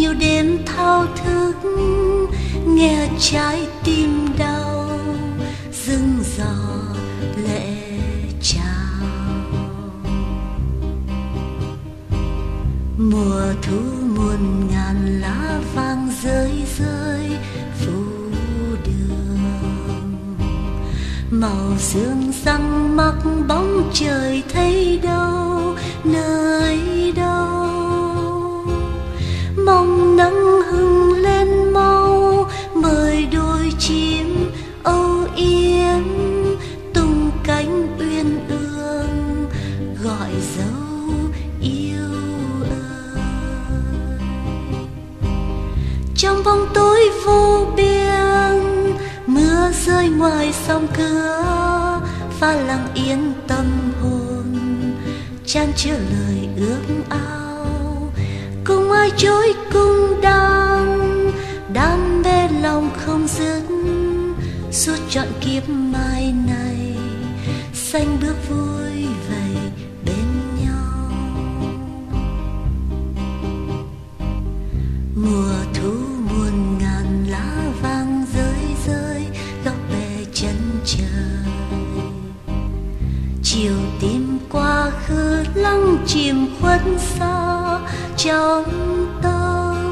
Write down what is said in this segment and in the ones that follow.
nhiều đêm thao thức nghe trái tim đau dưng dò lệ trào. Mùa thu muôn ngàn lá vàng rơi rơi phủ đường, màu sương răng mắc bóng trời thấy đâu nơi đâu. Mong nắng hừng lên mau mời đôi chim âu yếm tung cánh uyên ương gọi dấu yêu ơi. Trong bóng tối vô biên mưa rơi ngoài song cửa pha lặng yên tâm hồn chan chứa lời ước ao. Cùng ai trôi cùng đam mê lòng không dứt suốt trọn kiếp mai này xanh bước vui vầy bên nhau. Mùa thu muôn ngàn lá vàng rơi rơi góc bể chân trời, chiều tìm quá khứ lăng chìm khuất xa trong tâm.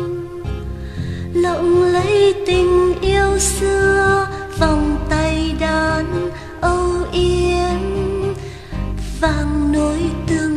Lộng lấy tình yêu xưa vòng tay đàn âu yếm vang nối tương